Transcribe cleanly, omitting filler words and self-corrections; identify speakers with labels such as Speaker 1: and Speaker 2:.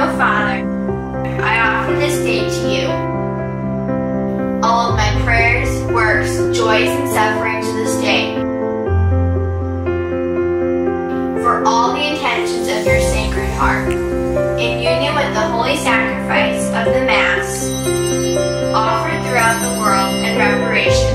Speaker 1: O Father, I offer this day to you all of my prayers, works, joys, and sufferings of this day, for all the intentions of your Sacred Heart, in union with the holy sacrifice of the Mass, offered throughout the world in reparation